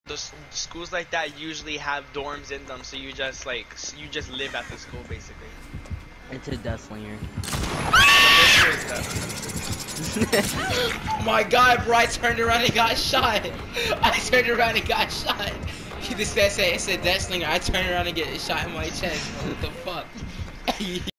schools like that usually have dorms in them, so you just live at the school basically. It's a death slinger. Oh my god, bro, I turned around and got shot. I turned around and got shot. This guy said it's a death slinger. I turned around and get shot in my chest. What the fuck?